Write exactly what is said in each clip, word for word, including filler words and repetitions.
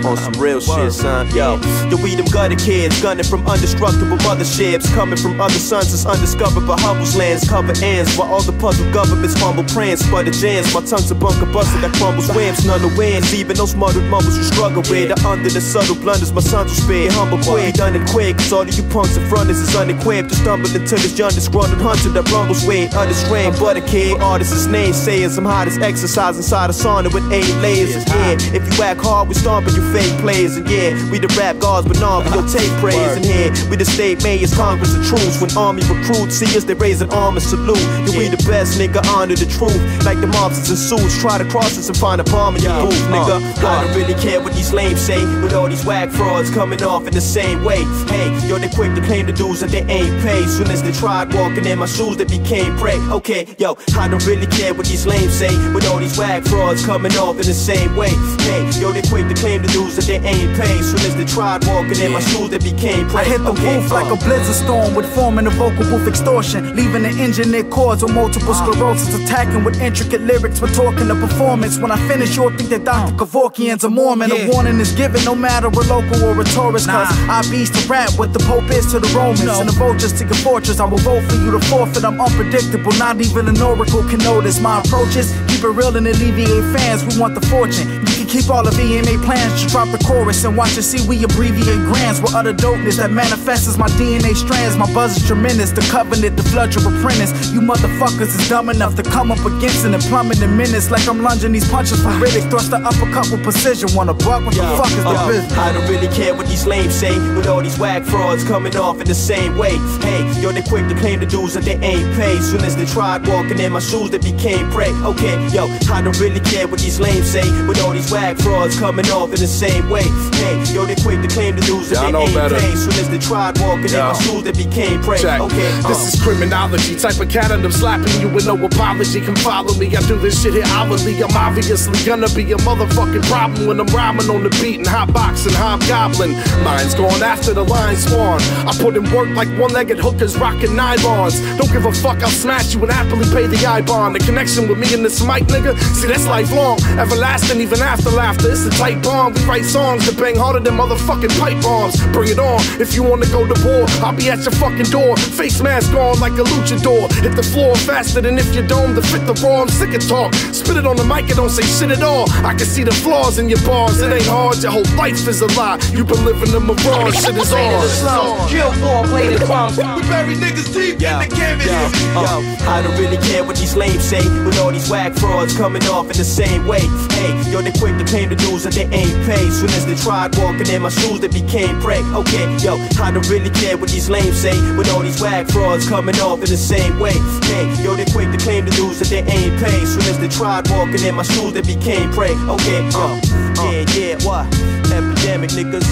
on some real shit, son. Yo, yo, we them gutter kids, gunning from undestructible motherships, coming from other sons that's undiscovered but hovels lands, cover ends, while all the puzzle governments fumble plans, sputter jams, my tongue's a bunker buster that crumbles webs, none of wins, even those muddled mumbles you struggle with, are under the subtle blunders my sons will spare, humble quick, done it quick, cause all of you punks in front is unequipped, to stumble into this young disgruntled hunter that rumbles with, understrained, but a kid, artist's name saying some hottest exercise inside a sauna with eight layers, and yeah, if you act hard, we stomping you fake players, and yeah, we the rap gods, but nah, we your tape praise, and here, we the state mayors, Congress of truths, when army recruits see us, they raise an arm and salute, yeah, we the best, nigga, honor the truth, like the mobsters and suits, try to cross us and find a bomb in your booth, nigga, I don't really care what these lames say, with all these whack frauds coming off in the same way, hey, yo, they quick to claim the dues that they ain't paid, soon as they tried walking in my shoes, they became prey, okay, yo, I don't really care what these lames say, with all these whack frauds coming off in the same way, hey, yo, they quick to claim the dues that they ain't paid, soon as they tried walking in my shoes, they became prey. I hit the okay, roof uh. like a blizzard storm with forming a vocal booth extortion, leaving the engineered chords with multiple sclerosis, attacking with intricate lyrics, but talking the performance. When I finish, you'll think that Doctor Kevorkian's a Mormon. Yeah. A warning is given, no matter a local or a tourist, cause nah. I beast to rap what the Pope is to the Romans, no. and the vultures to your fortress. I will vote for you to forfeit. I'm unpredictable, not even an oracle can notice my approaches. Keep it real and alleviate fans. We want the fortune. You can keep all the V M A plans, just drop the chorus and watch and see we abbreviate grants with utter dopeness that manifests as my D N A strands. My buzz is tremendous, the covenant, the flood your apprentice. You motherfuckers is dumb enough to come up against it and plummet in minutes like I'm lunging these punches from Riddick. Thrust the uppercut with precision. Wanna buck? What yo, the fuck is yo, the business? I don't really care what these lames say, with all these whack frauds coming off in the same way. Hey, yo, they quick to claim the dues that they ain't paid. Soon as they tried walking in my shoes, they became prey. Okay, yo, I don't really care what these lames say, with all these whack frauds coming off in the same way. Hey, yo, they quick to claim the dues that they ain't better. paid. Soon as they tried walking yo. in my shoes, they became prey. Check. Okay, uh. this is criminology, type of cat and I'm slapping you with no apology. Come follow me, I do this shit here hourly. I'm obviously gonna be a motherfucking problem when I'm rhyming on the beat and hotboxing, hobgoblin. Lions going after the lion spawn. I put in work like one-legged hookers rocking nylons. Don't give a fuck, I'll smash you and happily pay the I-bond. The connection with me and this mic, nigga, see that's lifelong, everlasting, even after laughter. It's a tight bond. We write songs that bang harder than motherfucking pipe bombs. Bring it on, if you wanna go to war, I'll be at your fucking door. Face mask on like a luchador. Hit the floor faster than if you're domed to fit the raw. I'm sick of talk. Spit it on the mic and don't say shit at all. I can see the flaws in your bars. It ain't hard, your whole life is a lie. You been living the mirage, shit is on. Kill four, play the drums. We bury niggas deep yo, in the canvas. Yo, yo, I don't really care what these lames say, with all these whack frauds coming off in the same way. Hey, yo, they quick to claim the dues that they ain't paid. Soon as they tried walking in my shoes, they became prey. Okay, yo, I don't really care what these lames say, with all these whack frauds coming off in the same way. Hey, yo, they quick to claim the dues that they ain't paid. Soon as they tried walking in my shoes, they became prey. Okay, uh, yeah, yeah, what? Epidemic niggas,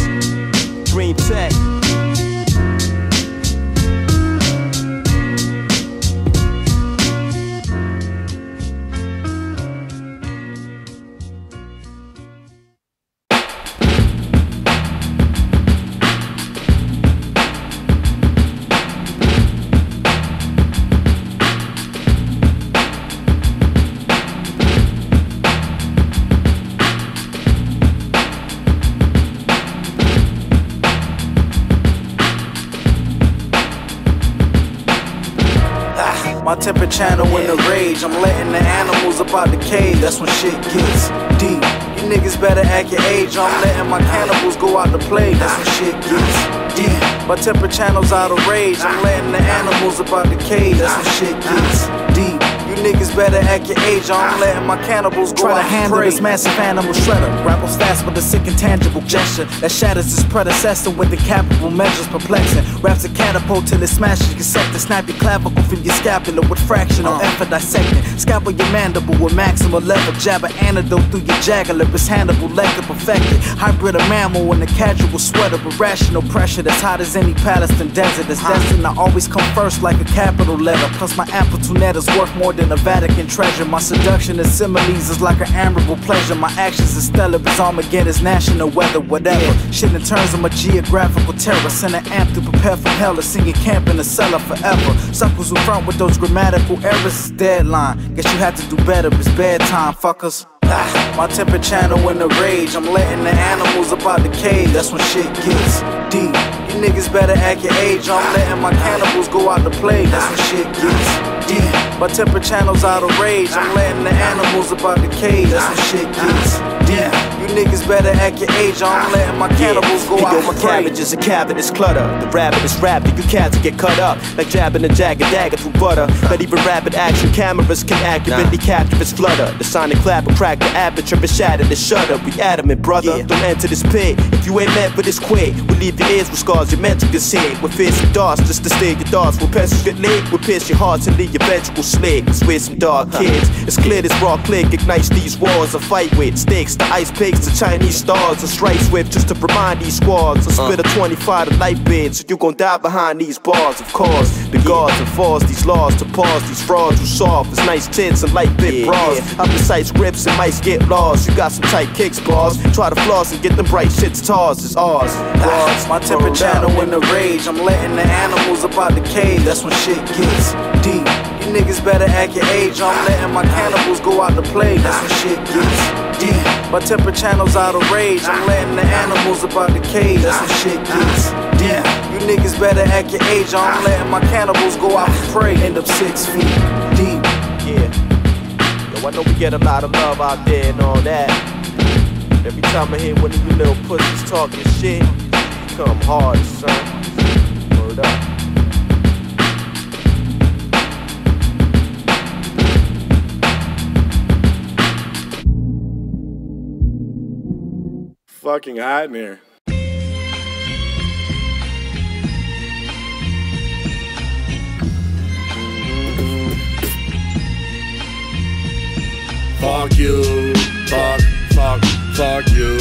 Dream Tech. My temper channel in the rage. I'm letting the animals up out the cage. That's when shit gets deep. You niggas better act your age. I'm letting my cannibals go out to play. That's when shit gets deep. My temper channel's out of rage. I'm letting the animals up out the cage. That's when shit gets deep. You niggas better act your age. I'm letting my cannibals go Try out to handle this massive animal shredder. Grapples fast with a sick intangible gesture that shatters his predecessor with incapable measures perplexing. Wraps a catapult till it smashes your sector. Snap your clavicle from your scapula with fractional uh. effort dissecting. Scalpel your mandible with maximal level. Jab an antidote through your jugular. It's Hannibal Lecter perfected. Hybrid a mammal in a casual sweater. Irrational pressure that's hot as any Palestine desert. That's destined to always come first like a capital letter. Plus my amplitude net is worth more than a Vatican treasure. My seduction and similes is like an admirable pleasure. My actions is stellar as Armageddon's national weather, whatever. Shit in terms of my geographical terror. Send an amp to prepare for hell to sing your camp in the cellar forever. Suckers who front with those grammatical errors is deadline. Guess you had to do better, it's bedtime, fuckers. Ah. my temper channel in the rage. I'm letting the animals up out the cave, that's when shit gets deep. You niggas better act your age, I'm letting my cannibals go out to play, that's when shit gets deep. My temper channel's out of rage, I'm letting the animals up out the cave, that's when shit gets deep. You niggas better act your age, I'm letting my cannibals go out to my play. cabbages and cabinets clutter. The rabbit is rapping, you cats will get cut up like jabbing a jagged dagger through butter. Not even rapid action cameras can accurately capture its flutter. The sonic clap will crack the aperture and shatter the shutter. We adamant, brother, yeah. Don't enter this pit if you ain't meant for this quick. We'll leave your ears with scars you're meant to conceal. With fierce and darts just to steal your thoughts. When pencils get lit, we'll pierce your hearts and leave your vengeful slit. Cause we're some dark kids. It's clear this raw click ignites these wars. I fight with sticks, the ice pigs, the Chinese stars. I strike swift just to remind these squads. I spit a twenty-five to life bid, so you gon' die behind these bars, of course. The guards enforce these laws to pause these frauds who soft as nice tits and light bit bras. I precise grips and mice get lost. You got some tight kicks, bars. Try to floss and get them bright shits tars. It's ours. Bars, my temper channel in the rage. I'm letting the animals up out the cave. That's when shit gets deep. You niggas better act your age. I'm letting my cannibals go out to play. That's when shit gets deep. My temper channel's out of rage. I'm letting the animals up out the cave. That's when shit gets deep. You niggas better act your age. I'm letting my cannibals go out to pray. End up six feet deep. Yeah. Yo, I know we get a lot of love out there and all that. Every time I hear one of you little pussies talking shit, you come hard, son. Word up. Fucking hot in here. Fuck you, fuck, fuck, fuck you.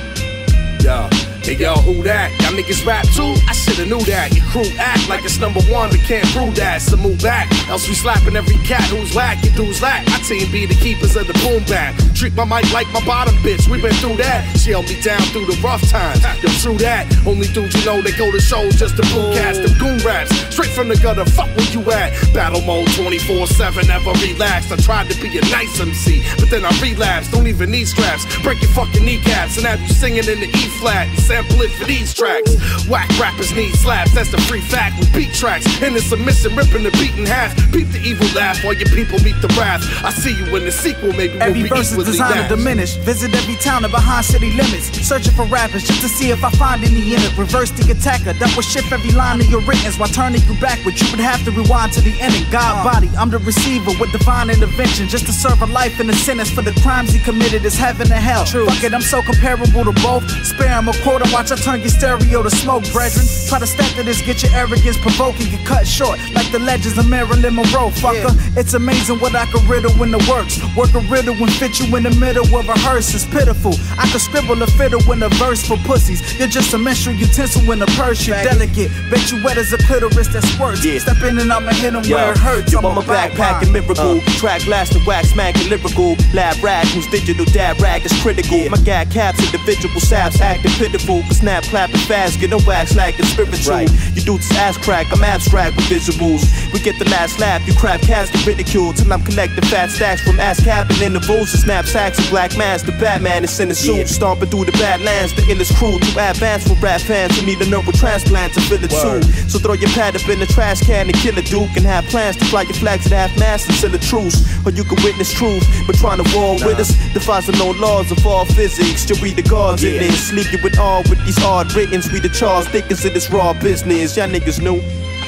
Yeah. Hey yo, who that? Y'all niggas rap too? I shoulda knew that. Your crew act like it's number one, but can't prove that. So move back, else we slapping every cat who's whack. Your dudes lack. My team be the keepers of the boom bap. Treat my mic like my bottom bitch. We been through that. She held me down through the rough times. Yo, true that. Only dudes you know they go to shows just to boom cast them goon raps. Straight from the gutter. Fuck where you at? Battle mode twenty-four seven. Never relaxed. I tried to be a nice M C, but then I relapsed. Don't even need straps. Break your fucking kneecaps and have you singing in the E flat. Sample it for these tracks. Whack rappers need slaps, that's the free fact with beat tracks. In the submission, ripping the beat in half. Peep the evil laugh while your people meet the wrath. I see you in the sequel, maybe we'll every be verse is designed dash. to diminish. Visit every town and behind city limits. Searching for rappers just to see if I find any in it. Reverse the attacker, that will shift every line of your writtens while turning you backward. You would have to rewind to the ending. God body, I'm the receiver with divine intervention. Just to serve a life in a sentence for the crimes he committed is heaven and hell. True. Fuck it, I'm so comparable to both. Spare him a quote and watch I turn your stereo to smoke, brethren. Try to step to this, get your arrogance provoking, get cut short like the legends of Marilyn Monroe, fucker. Yeah. It's amazing what I can riddle in the works. Work a riddle and fit you in the middle of a hearse. It's pitiful. I can scribble a fiddle in a verse for pussies. You're just a menstrual utensil in a purse. You're delicate. Bet you wet as a clitoris that squirts. Yeah. Step in and I'ma hit him Yo. where it hurts. Yo, I'm a backpack and miracle. Uh. Track lasting, wax, smacking lyrical. Lab rag, whose digital dab rag is critical. Yeah. My gag caps, individual saps acting pitiful. But snap clapping fast, get a wax like it's spiritual. Right. You do this ass crack, I'm abstract with visuals. We get the last laugh, you crap cast and ridicule. Till I'm collecting fat stacks from ass capping intervals. And snap sacks and black mask. The Batman is in the suit, yeah. Stomping through the badlands. The illest crew, too advanced for rap fans who need a neural transplant to fill it too. So throw your pad up in the trash can and kill a duke. And have plans to fly your flags at half mast and sell a truce. Or you can witness truth, but trying to war nah. with us defies the known laws of all physics. You'll read the gods yeah. in this. Leave you with all with these hard writtens. We the Charles Dickens of this raw business. Y'all niggas knew.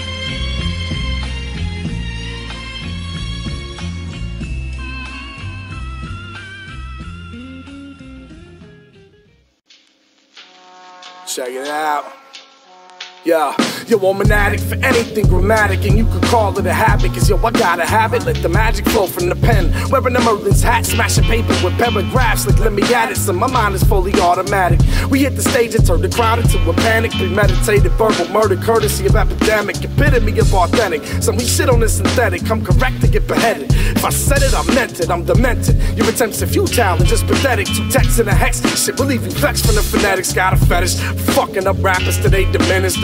Check it out. Yeah, yo, I'm an addict for anything grammatic, and you could call it a habit, cause yo, I gotta have it. Let the magic flow from the pen. Wearing a Merlin's hat, smashing paper with paragraphs, like let me add it. So my mind is fully automatic. We hit the stage and turn the crowd into a panic. Premeditated verbal murder, courtesy of epidemic, epitome of authentic. Some we shit on this synthetic, I'm correct to get beheaded. If I said it, I meant it, I'm demented. Your attempts are futile and just pathetic. Two texts and a hex, shit will leave you vexed from the phonetics. Got a fetish, fucking up rappers till they diminish. The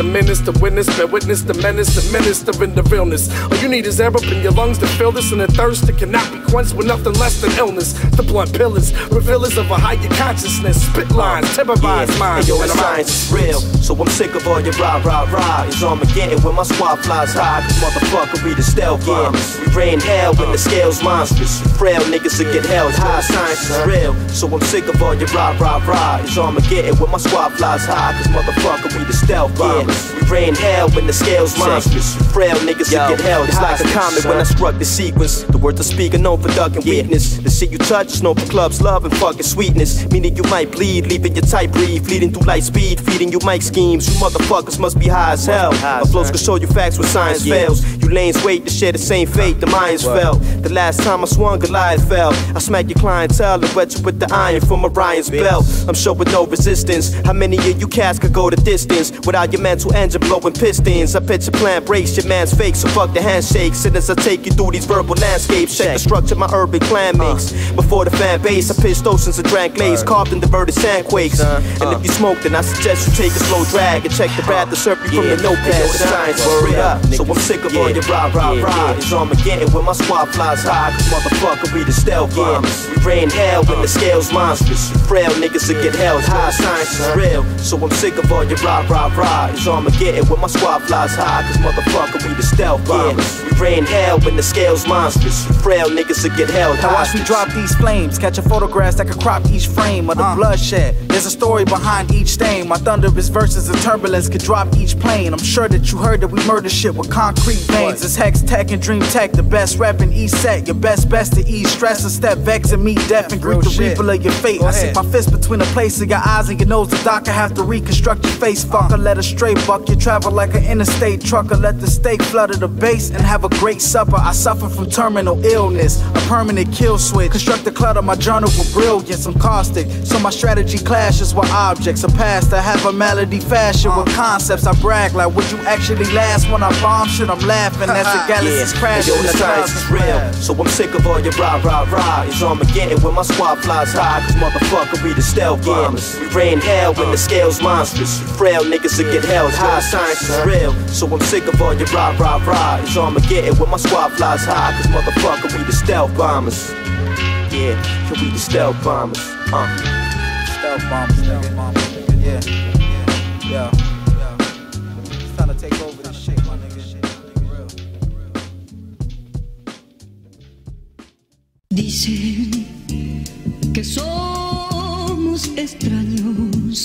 menace to witness, bear witness the menace, the minister in the realness. All you need is air up in your lungs to feel this, and the thirst that cannot be quenched with nothing less than illness. The blunt pillars, revealers of a higher consciousness, spit lines, terrorize minds. Yo, the science is real, so I'm sick of all your rah rah rah. It's Armageddon when my squad flies high, cause motherfucker we the stealth bombers. We rain hell when the scale's monstrous. Frail niggas that get held high. Science is real, so I'm sick of all your rah rah rah. It's Armageddon when my squad flies high, cause motherfucker we the stealth bombers. We rain hell when the scale's monstrous. Frail niggas that get held high. It's like a comet when I struck the sequence. The words I speak are known for ducking weakness. The shit you touch is known for clubs, love, and fucking sweetness. Meaning you might bleed, leaving your tight breathe, fleeting through light speed, feeding you mic schemes. You motherfuckers must be high as hell. My flows can show you facts when science fails. You lanes wait to share the same fate the Mayans felt. The last time I swung, Goliath fell. I smacked your clientele and wet you with the iron from Orion's belt. I'm showing no resistance. How many of you cats could go the distance without your mental engine blowing pistons? I bet your plan breaks, your man's fake, so fuck the handshakes. And as I take you through these verbal landscapes, check the structure my urban clan makes. Before the fan base, I pitched oceans and drank glaze, carved and diverted sandquakes. And if you smoke, then I suggest you take a slow drag and check the wrath that served you from your notepad. Science word up, so I'm sick of all your rah rah rah. It's Armageddon when my squad flies high, cause motherfucker we the stealth bombers. We rain hell when the scale's monstrous. Frail niggas that get held high. Science is real, so I'm sick of all your rah rah rah. It's Armageddon when my squad flies high, cause motherfucker we the stealth bombers. We rain hell when the scale's monstrous. Frail niggas that get held high. Now watch me drop these flames, catching photographs that can crop each frame of the uh. bloodshed. There's a story behind each stain. My thunderous verses and turbulence could drop each plane. I'm sure that you heard that we murder shit with concrete veins. It's Hex Tech and Dream Tech, the best rap in each set. Your best best to ease stress, a step vex and meet death and greet the reaper of your fate. I stick my fist between the place of your eyes and your nose. The doctor have to reconstruct your face. Fucker, let a straight buck. You travel like an interstate trucker. Let the steak flutter the base and have a great supper. I suffer from terminal illness, a permanent kill switch. Construct the clutter, my journal with brilliance. I'm caustic, so my strategy clashes with objects. A past I have a melody fashion with concepts. I brag like, would you actually last when I bomb shit? I'm laughing as the galaxies yeah. crash. Yo, the science is real, so I'm sick of all your rah rah rah. It's Armageddon when my squad flies high, cause motherfucker we the stealth bombers. We rain hell when the scale's monstrous. Frail niggas that get held high. Science is real, so I'm sick of all your rah rah rah. It's Armageddon when my squad flies high, cause motherfucker we the stealth bombers. Yeah, can we the stealth bombers? Uh. Stealth bombers, stealth bombers. Yeah, yeah, yeah, yeah. It's time to take over this shit, my nigga. Dicen que somos extraños.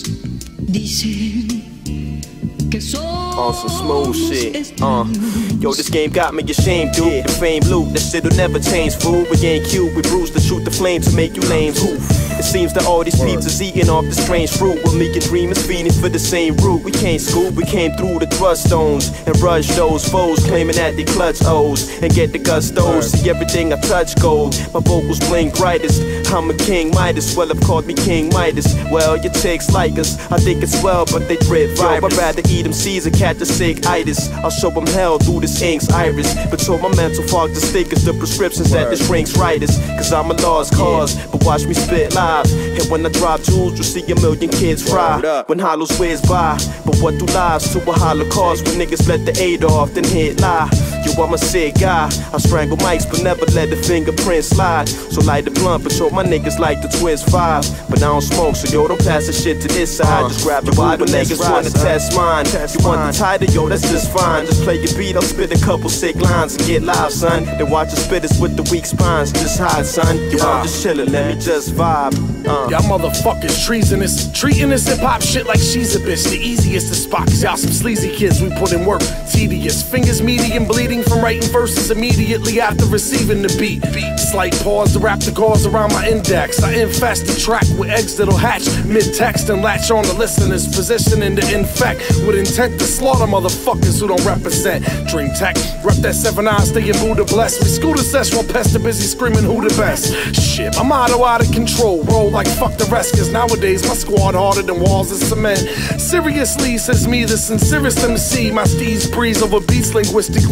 Dicen que somos on some smooth shit. Uh. Yo, this game got me ashamed, dude. The fame loop, that shit'll never change, fool. We ain't cute, we bruise to shoot the flame to make you lame. Oof. It seems that all these peeps is eating off the strange fruit. While me and Dream is feeding for the same root. We can't scoop, we came through the thrust stones and rush those foes, claiming that they clutch O's and get the gustos. See everything I touch gold. My vocals blink brightest. I'm a King Midas. Well, have called me King Midas. Well, your chicks like us. I think it's well, but they drip virus. I'd rather eat them C's and catch a sick itis. I'll show them hell through this ink's iris. But so my mental fog the stickers, the prescriptions that this shrinks writers. Cause I'm a lost cause, but watch me spit live. And when I drop jewels, you'll see a million kids fry. When hollows whiz by, but what do lives to a holocaust when niggas let the aid off, then hit lie? Yo, I'm a sick guy. I strangle mics, but never let the fingerprint slide. So light the blunt, but show my niggas like the twist five. But I don't smoke, so yo, don't pass the shit to this side. Just grab your body, niggas wanna test mine. You want the title, yo, that's just fine. Just play your beat, I'll spit a couple sick lines and get live, son. Then watch the spitters with the weak spines, just hide, son. Yo, I'm just chillin', let me just vibe. Uh. Y'all motherfuckers treasonous, treating this hip-hop shit like she's a bitch. The easiest to spot, cause y'all some sleazy kids. We put in work, tedious. Fingers medium bleeding from writing verses immediately after receiving the beat. Slight pause to wrap the gauze around my index. I infest the track with eggs that'll hatch mid-text and latch on the listener's positioning to infect with intent to slaughter motherfuckers who don't represent Dream Tech. Rep that seven eyes, stay in Buddha bless me. Scooter session, pester busy screaming who the best. Shit, my motto out of control. Roll like fuck the rest, cause nowadays my squad harder than walls of cement. Seriously, says me, the sincerest M C. My steeds breeze over beats linguistically with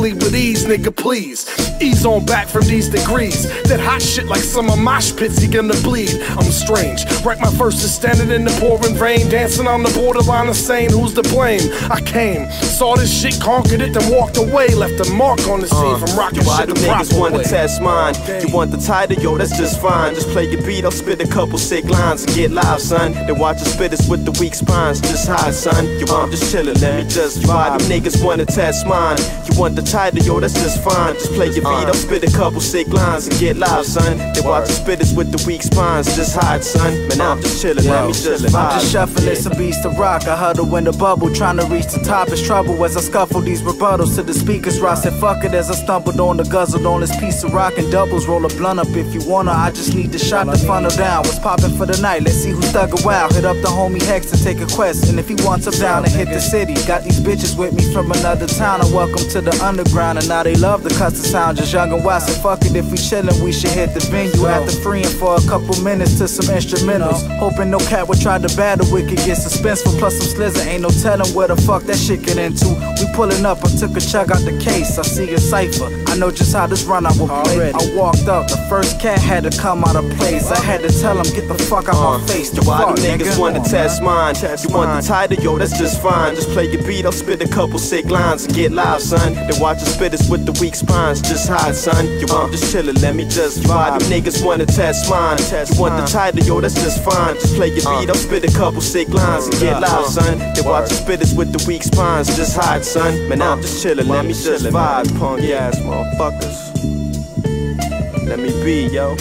ease, nigga, please. Ease on back from these degrees. That hot shit like summer mosh pits, you gonna bleed. I'm strange. Write my verses standing in the pouring rain, dancing on the borderline of saying who's to blame. I came, saw this shit, conquered it, then walked away. Left a mark on the scene uh, from rocking shit the proper niggas want way. to test mine. You want the title, yo, that's just fine. Just play your beat, I'll spit a couple sick lines and get live, son. Then watch the spitters with the weak spines, just hide, son. You want just chillin', let me just vibe. Them niggas want to test mine. You want the title, yo, that's just fine. Just play your beat, I'll spit a couple sick lines and get live, son. Then watch the spitters with the weak spines, just hide, son. Man, I'm just chillin', let me just vibe. I'm just shuffling some beats to rock. I huddle in the bubble, trying to reach the top. It's trouble as I scuffle these rebuttals to the speakers. Rock said fuck it as I stumbled on the guzzled on this piece of rock and doubles. Roll a blunt up if you wanna. I just need the shot to funnel down. What's poppin' for the night? Let's see who's thug a while. Hit up the homie Hex to take a quest, and if he wants up down and hit the city. Got these bitches with me from another town. And welcome to the underground, and now they love the custom sound. Just young and wild, so fuck it if we chillin', we should hit the venue after freeing for a couple minutes to some instrumentals. Hoping no cat would try to battle, it could get suspenseful. Plus some slizzer, ain't no telling where the fuck that shit get into. We pullin' up, I took a chug out the case. I see a cipher, I know just how this run I will play. I walked up, the first cat had to come out of place. I had to tell him, get the fuck out uh, my face. The why fuck, them niggas wanna test mine? Test you want the title, yo, that's just fine. Just play your beat, I'll spit a couple sick lines and get live, son. Then watch the spitters with the weak spines, just hide, son. You want just chillin', let me just vibe. Them niggas wanna test mine. You want the title, yo, that's just fine. Just play your beat, I'll spit a couple sick lines and get live, son. Then watch the spitters with the weak spines, just hide, son. Man, I'm just chillin', let me just vibe, punk ass motherfuckers. Let me be, yo.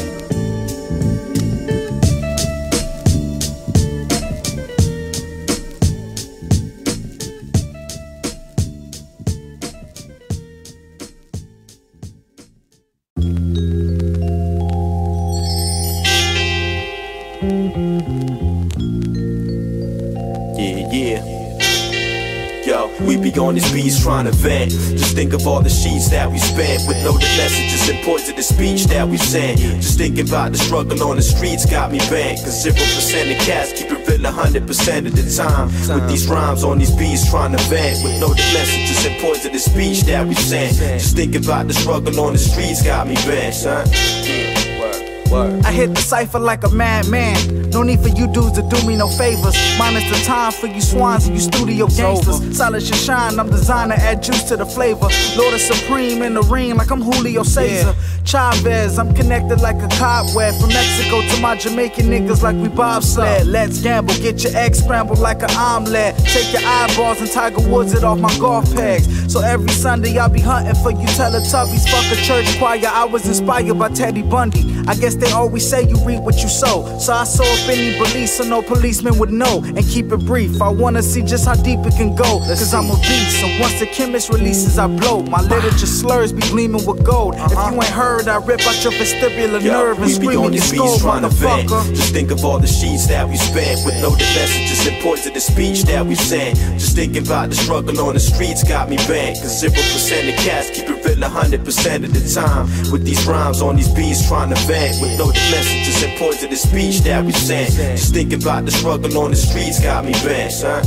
Yeah, yeah. Yo, we be on these beats trying to vent. Just think of all the sheets that we spent with loaded messages and poisonous speech that we sent. Just thinking about the struggle on the streets got me bent. Cause zero percent of cats keep it real a hundred percent of the time. With these rhymes on these beats trying to vent with loaded messages and poisonous speech that we sent. Just thinking about the struggle on the streets got me bent, son. I hit the cypher like a madman. No need for you dudes to do me no favors. Minus the time for you swans and you studio gangsters. Silence your shine, I'm designer, add juice to the flavor. Lord is supreme in the ring like I'm Julio Caesar. Chavez, I'm connected like a cobweb. From Mexico to my Jamaican niggas like we bobsled. Let's gamble, get your eggs scrambled like an omelet. Take your eyeballs and Tiger Woods it off my golf pegs. So every Sunday I'll be hunting for you Teletubbies. Fuck a church choir, I was inspired by Teddy Bundy. I guess they always say you reap what you sow. So I sow up any beliefs so no policeman would know. And keep it brief, I wanna see just how deep it can go. Cause I'm a beast, so once the chemist releases I blow. My literature slurs be gleaming with gold. If you ain't heard, I rip out your vestibular Yo, nerve and scream in your skull, motherfucker. Just think of all the sheets that we spent with loaded messages and poisonous speech that we sent. Just thinking about the struggle on the streets got me bent. Cause zero percent of cats keep it real a hundred percent of the time. With these rhymes on these beats trying to vent with loaded messages and poisonous speech that we sent. Just thinking about the struggle on the streets got me bent, son.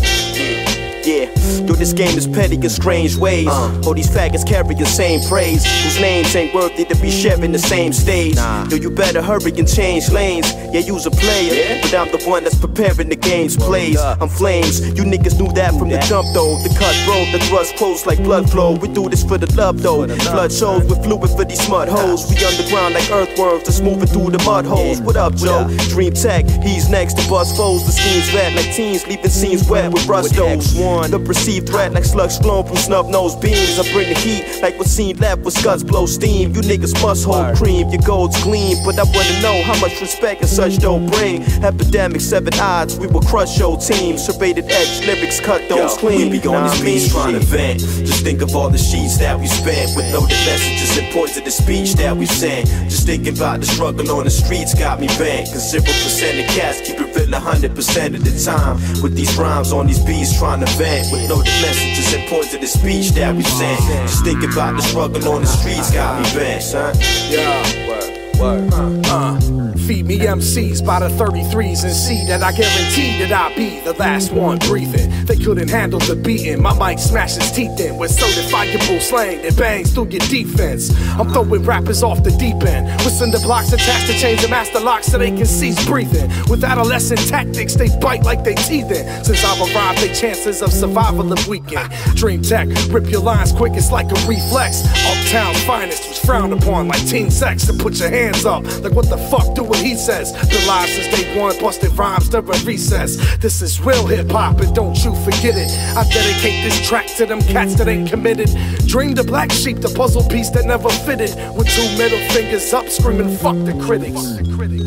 Yeah, yo, this game is petty in strange ways. uh. All these faggots carry the same praise, whose names ain't worthy to be sharing the same stage. nah. Yo, you better hurry and change lanes. Yeah, you's a player, yeah. But I'm the one that's preparing the game's plays. I'm flames, you niggas knew that from the jump though. The cutthroat, the thrust close like blood flow. We do this for the love though. Flood shows with fluid for these smut hoes. We underground like earthworms that's moving through the mud holes. What up, Joe? Dream Tech, he's next to bust foes. The schemes red like teens, leaving scenes wet with rustos. The perceived threat like slugs flown from snub-nosed beams. I bring the heat like what's seen left with scuds blow steam. You niggas must hold cream, your golds gleam. But I wanna know how much respect and such don't bring. Epidemic, seven odds, we will crush your team. Serrated edge, lyrics cut those Yo, clean. We be on these beats trying to vent. Just think of all the sheets that we spent with loaded messages and poisonous speech that we sent. Just thinking about the struggle on the streets got me bent. Cause zero percent of cats keep it real a hundred percent of the time. With these rhymes on these beats trying to vent with loaded messages and poisonous speech that we sent. Just thinking about the struggle on the streets got me bent, son. Yeah. Uh, uh, feed me M Cs by the thirty-threes and see that I guarantee that I'll be the last one breathing. They couldn't handle the beating. My mic smashes teeth in with certifiable slang that bangs through your defense. I'm throwing rappers off the deep end with cinder blocks attached to chains and master locks so they can cease breathing. With adolescent tactics, they bite like they teething. Since I've arrived, their chances of survival have weakened. Dream Tech, rip your lines quick, it's like a reflex. Uptown's finest was frowned upon like teen sex. To put your hands up, like what the fuck do what he says. The lives since day one, busted rhymes during recess. This is real hip hop and don't you forget it. I dedicate this track to them cats that ain't committed. Dream the black sheep, the puzzle piece that never fitted. With two middle fingers up, screaming fuck the critics. Fuck the critics.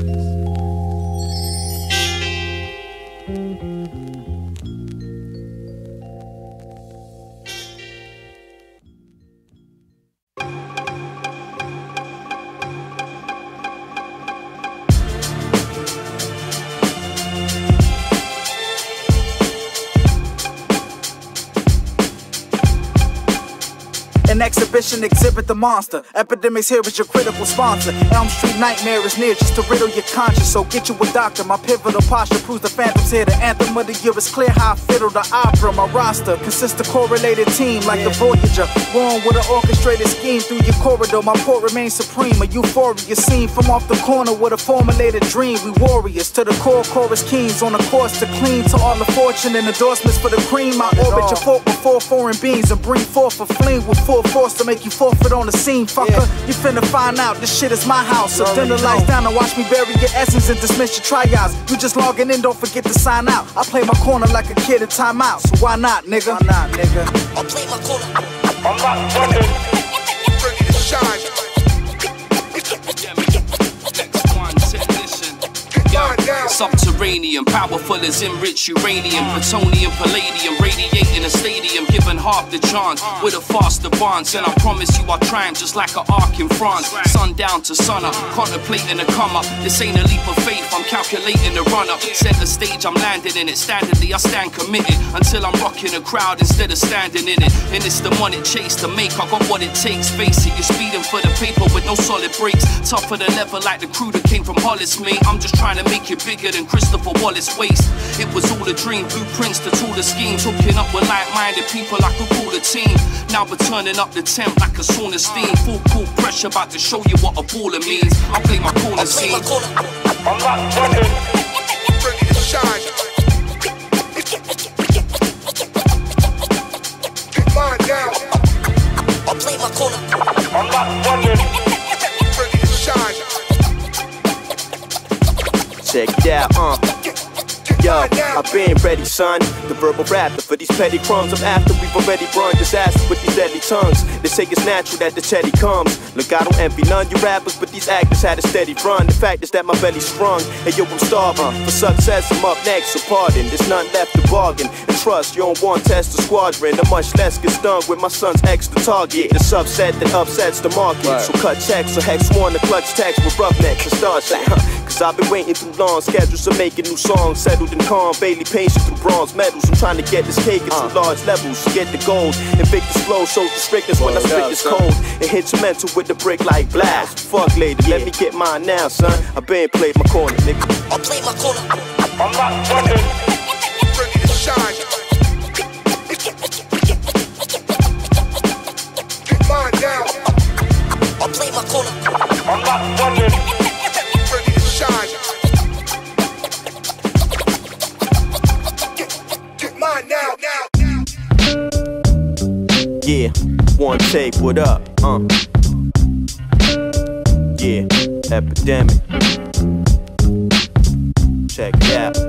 An exhibition exhibit the monster. Epidemics here is your critical sponsor. Elm Street Nightmare is near just to riddle your conscience. So get you a doctor. My pivotal posture proves the phantoms here. The anthem of the year is clear how I fiddle the opera. My roster consists of correlated team like the Voyager. Born with an orchestrated scheme through your corridor. My port remains supreme. A euphoria seen from off the corner with a formulated dream. We warriors to the core chorus kings on a course to clean to all the fortune and endorsements for the cream. I orbit your folk before foreign beings and bring forth a fling with full force to make you forfeit on the scene, fucker. Yeah. You finna find out this shit is my house. So dim the lights down and watch me bury your essence and dismiss your tryouts. You just logging in, don't forget to sign out. I play my corner like a kid in timeout. So why not, nigga? Why not, nigga? I play my corner. I'm not running. Ready to shine. Next one, technician. Subterranean, powerful as enriched uranium, plutonium, palladium, radiating a stadium, given half the chance with a fast advance. And I promise you I'll triumph just like an arc in France. Sundown to sunup, contemplating a come up. This ain't a leap of faith, I'm calculating the run up. Center stage, I'm landing in it. Standardly, I stand committed until I'm rocking a crowd instead of standing in it. And it's the money chase to make, I got what it takes. Face it, you're speeding for the paper with no solid brakes. Tougher than ever like the crew that came from Hollis, mate. I'm just trying to make it bigger than Christopher Wallace waist. It was all a dream, blueprints to tool the schemes. Hooking up with like-minded people I could call a team. Now we're turning up the temp like a sauna steam. Full cool pressure, about to show you what a baller means. I play my corner scene. I'm not running. Ready to shine. Get mine down. I play my corner. I'm not running. Ready to shine. Check it out, uh. Yo, I've been ready, son. The verbal raptor for these petty crumbs. I'm after we've already run disaster with these deadly tongues. They say it's natural that the chetty comes. Look, I don't envy none you rappers, but these actors had a steady run. The fact is that my belly's sprung. Hey yo, I'm starving for success. I'm up next, so pardon. There's none left to bargain. And trust, you don't want test the squadron. And much less get stung with my son's extra target. The subset that upsets the market. So cut checks, so hex one to clutch text with roughnecks and start shit. Cause I've been waiting too long. Schedules are making new songs. Settled and calm. Bailey patient through bronze medals. I'm trying to get this cake at uh. some large levels. Get the gold. Invictus flow shows the strictness when I spit this cold. And hit your mental with the brick like blast. Fuck later, yeah. Let me get mine now, son. I been played my corner, nigga. I play my corner. I'm not running. Ready to shine. Get mine down. I play my corner. I'm not running. Ready to shine. Get, get mine now. Yeah, one take, what up? Uh. Yeah, epidemic. Check it out.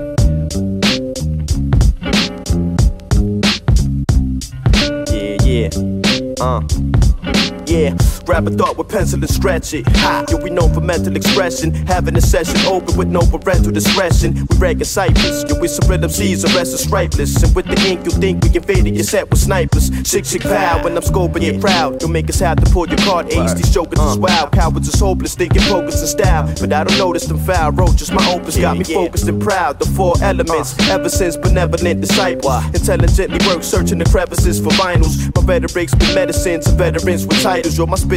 Yeah, yeah. Uh. Yeah, grab a thought with pencil and stretch it. Ha, yo, we known for mental expression. Having a session open with no parental discretion. We ragging ciphers, yo, with some rhythm C's, the rest is stripless. And with the ink, you think we invaded your set with snipers. Shik, shik, pow, when I'm scoping your crowd. You'll make us have to pull your card ace. These jokers is wild, cowards is hopeless, thinking focus and style. But I don't notice them foul roaches, my opus got me focused and proud. The four elements, ever since benevolent disciples. Intelligently work, searching the crevices for vinyls. My rhetoric's been medicine to veterans with titles. Yo, my spit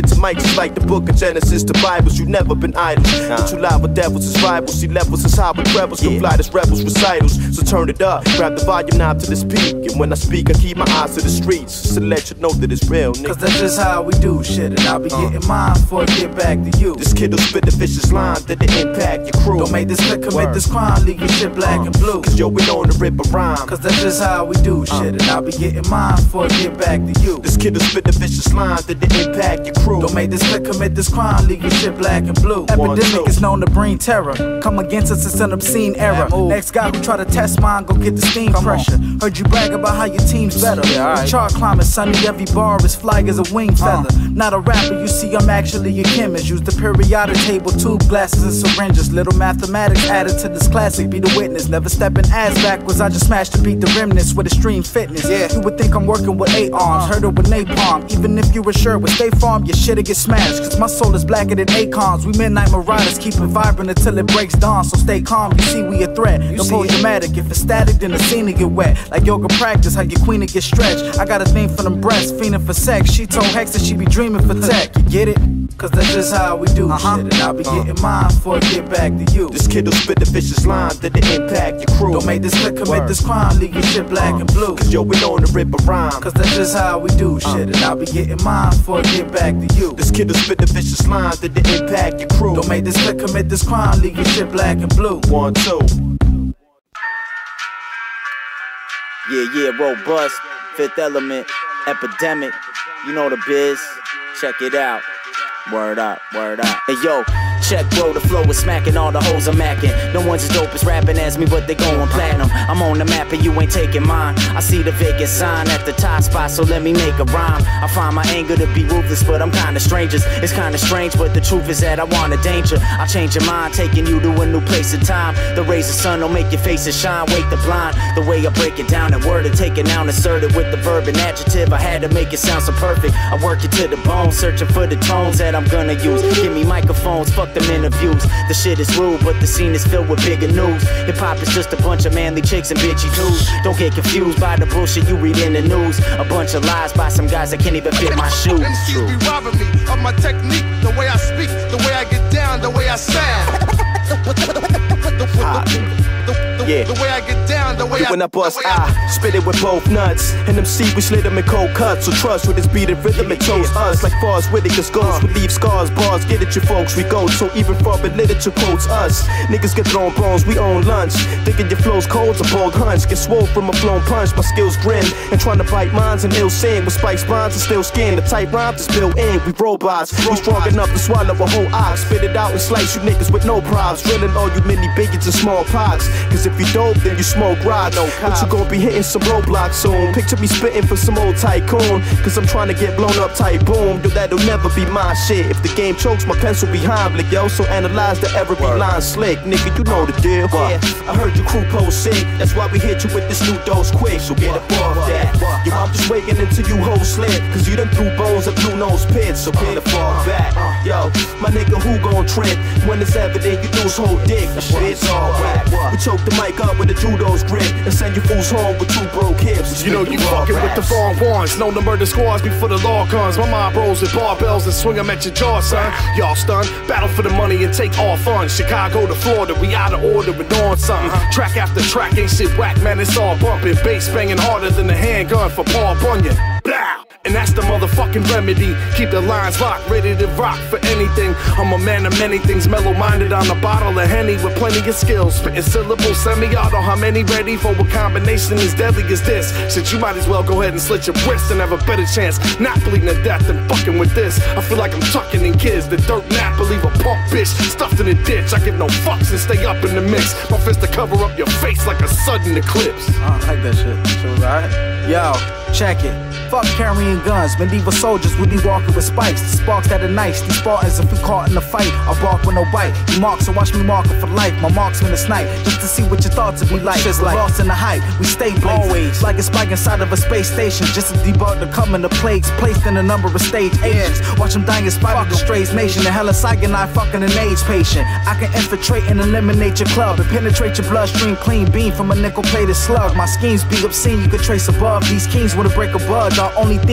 spit to mics is like the book of Genesis to Bibles. You never been idle. Nah. But you lie with devils as rivals. See levels as high with rebels. Yeah. Can fly as rebels recitals. So turn it up. Grab the volume knob to this peak. And when I speak, I keep my eyes to the streets. Just to let you know that it's real, nigga. Cause that's just how we do shit. And I'll be uh. getting mine before I get back to you. This kid'll spit the vicious line that it impact your crew. Don't make this click, commit Word. This crime, leave your shit black uh. and blue. Cause yo, we know to rip a rhyme. Cause that's just how we do shit. Uh. And I'll be getting mine before I get back to you. This kid'll spit the vicious line that it impact your crew. Don't make this click, commit this crime, leave your shit black and blue. One, Epidemic two. Is known to bring terror. Come against us, it's an obscene error. Next guy who try to test mine, go get the steam Come pressure. On. Heard you brag about how your team's better. Yeah, right. Chart climbing, sunny, every bar is fly as a wing feather. Uh. Not a rapper, you see, I'm actually a chemist. Use the periodic table, tube glasses and syringes. Little mathematics added to this classic. Be the witness, never stepping ass backwards. I just smashed to beat the remnants with extreme fitness. Yeah. You would think I'm working with eight arms, heard it with napalm. Even if you were sure with State Farm, your shit'll get smashed. Cause my soul is blacker than Acorns. We midnight marauders, keep it vibrant until it breaks dawn. So stay calm, you see we a threat. You Don't pose dramatic, if it's static, then the scene will get wet. Like yoga practice, how your queen will get stretched. I got a thing for them breasts, fiending for sex. She told Hex that she be dreaming for tech. You get it? Cause that's just how we do uh-huh. shit. And I'll be getting mine before I get back to you. This kid'll spit the vicious line that it impact your crew. Don't make this click, commit Word. This crime, leave your shit black uh. and blue. Cause yo, we know to rip a rhyme. Cause that's just how we do shit. Uh. And I'll be getting mine before I get back to you. This kid'll spit the vicious line that it impact your crew. Don't make this click, commit this crime, leave your shit black and blue. One, two. Yeah, yeah, robust, Fifth Element, Epidemic, you know the biz, check it out. Word up, word up. Hey yo, check bro, the flow is smacking, all the hoes are macking. No one's as dope as rapping as me, but they going platinum. I'm on the map and you ain't taking mine. I see the vacant sign at the top spot, so let me make a rhyme. I find my anger to be ruthless, but I'm kinda strangers. It's kinda strange, but the truth is that I want a danger. I'll change your mind, taking you to a new place and time. The rays of sun don't make your faces shine, wake the blind. The way I break it down and word it, take it noun, insert it with the verb and adjective. I had to make it sound so perfect. I work it to the bone, searching for the tones that I'm gonna use. Give me microphones, fuck them interviews. The shit is rude, but the scene is filled with bigger news. Hip hop is just a bunch of manly chicks and bitchy dudes. Don't get confused by the bullshit you read in the news. A bunch of lies by some guys that can't even fit my shoes. M Cs be robbing me of my technique, the way I speak, the way I get down, the way I sound. Yeah. The way I get down, the way I When I bust, I, I spit it with both nuts. And them C, we slid them in cold cuts. So trust with this beat and rhythm, it chose us. Like far as Whitaker's goes, we leave scars, bars, get at you folks, we go. So even foreign literature quotes us. Niggas get thrown bones, we own lunch. Thinking your flow's cold's a bold hunch. Get swole from a flown punch, my skills grin. And trying to bite minds and ill sin. With spikes, bonds, and still skin. The tight rhymes is built in, we robots. We strong enough to swallow a whole ox. Spit it out and slice you niggas with no props. Drilling all you mini bigots and smallpox. Cause if you dope, then you smoke rod. No but you gon' be hitting some roadblocks soon. Picture me spitting for some old tycoon. Cause I'm trying to get blown up tight, boom. Yo, that'll never be my shit. If the game chokes, my pencil be Heimlich, yo. So analyze the error, be line slick. Nigga, you know the deal. Yeah, I heard your crew post sick. That's why we hit you with this new dose quick. So get up off that. Yo, I'm just waiting until you hold slit. Cause you done threw bones at blue nose pits. So get up off back. Yo, my nigga, who gon' trip? When it's evident you lose whole dick. The shit's all whack. We choke the mic up with a judo's grip and send you fools home with two broke hips. You know you fucking with the wrong ones. Known to murder squads before the law comes. My mob rolls with barbells and swing them at your jaw, son. Y'all stunned, battle for the money and take all fun. Chicago to Florida, we out of order and on something. Track after track, ain't shit whack, man, it's all bumping. Bass banging harder than a handgun for Paul Bunyan. Blah! And that's the motherfucking remedy. Keep the lines locked, ready to rock for anything. I'm a man of many things, mellow-minded on a bottle of Henny with plenty of skills. Spitting syllables, semi-auto, how many ready for a combination as deadly as this? Shit, you might as well go ahead and slit your wrist and have a better chance not bleeding to death than fucking with this. I feel like I'm tucking in kids, the dirt nap, believe a punk bitch stuffed in a ditch. I give no fucks and stay up in the mix. My fist to cover up your face like a sudden eclipse. I don't like that shit. Shit was alright. Yo, check it. Fuck carrying guns, medieval soldiers would be walking with spikes. The sparks that are nice, these Spartans if we caught in a fight. I bark with no bite. You mark, so watch me mark it for life. My marksman is snipe, just to see what your thoughts would be like. Shit's like lost in the hype, we stay blazing. Always like a spike inside of a space station, just to debug the coming of plagues placed in a number of stage agents. Watch them dying in spite of the strays nation. The hell is cyanide fucking an AIDS patient. I can infiltrate and eliminate your club and penetrate your bloodstream clean beam from a nickel-plated slug. My schemes be obscene, you could trace above. These kings wanna break a budge. Our only theme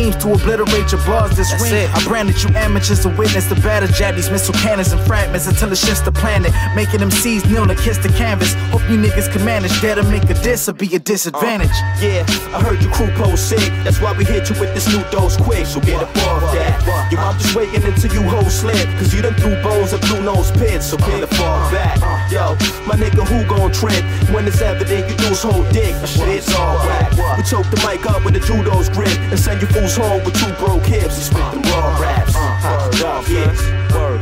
schemes to obliterate your bars this ring. It. I branded you amateurs to witness the battle, jab these missile cannons and fragments until it shifts the planet, making them C's kneel to kiss the canvas. Hope you niggas can manage, dare to make a diss or be a disadvantage. Uh, yeah, I heard your crew pose sick, that's why we hit you with this new dose quick, so get above that. Yo, I'm just waiting until you hold slip, cause you done threw bones at blue nose pits, so get the fall back. Yo, my nigga, who gon' trip when it's evident you lose whole dick? Shit's all whack. We choke the mic up with a judo's grip and send you fools home with two broke hips and spit them raw raps. Uh, word up, yeah. Word.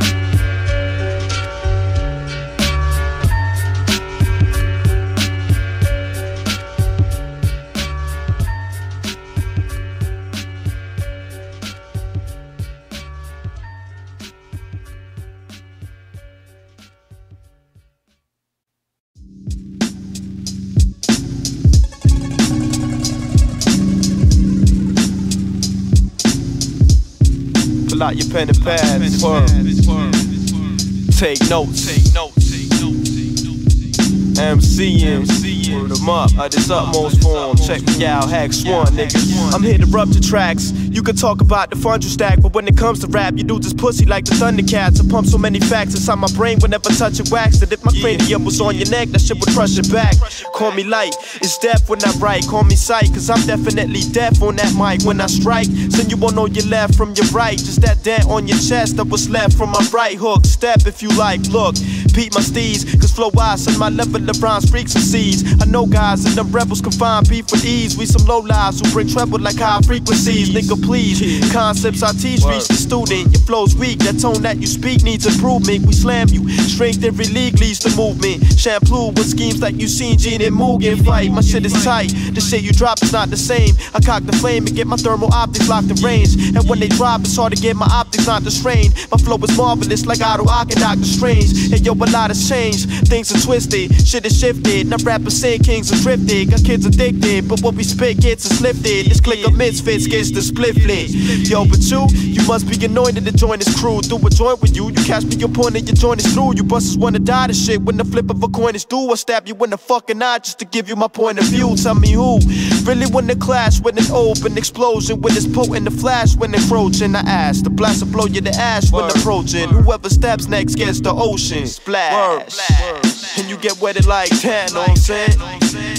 Pull out your pen and pad, word. Take notes, MCing, word them up, at its utmost form. Check me out, Hex One, niggas. I'm here to rupture tracks. You can talk about the funds you stack, but when it comes to rap, you do this pussy like the Thundercats. I pump so many facts inside my brain whenever touch it wax. That if my cranium was on your neck, that shit would crush it back. Call me light, it's death when I write. Call me sight, cause I'm definitely deaf on that mic when I strike. So you won't know your left from your right. Just that dent on your chest that was left from my right hook. Step if you like, look, beat my steeds, cause flow wise on my level of rhymes freaks and seeds. I know guys and them rebels can find beef with ease. We some low lives who bring treble like high frequencies. Nigga, please, concepts I teach reach the student. Your flow's weak, that tone that you speak needs improvement. We slam you, strength every league leads to movement. Shampoo with schemes like you seen Gene and Mugen fight. My shit is tight, the shit you drop is not the same. I cock the flame and get my thermal optics locked in range. And when they drop, it's hard to get my optics not to strain. My flow is marvelous like Otto Ock and Doctor Strange. And yo, a lot has changed, things are twisted, shit is shifted. Now rappers say kings are drifted, got kids addicted, but what we spit gets us lifted. This clique of misfits gets the split flit. Yo, but you, you must be anointed to join this crew. Do a joint with you, you catch me your point and your joint is through. You busters wanna die to shit when the flip of a coin is due. I stab you in the fucking eye just to give you my point of view. Tell me who really wanna clash with an open explosion, when it's potent the flash when encroaching. I ask the blast will blow you to ash when approaching. Whoever steps next gets the ocean splash. Word. And you get wetted like that, know what I'm saying?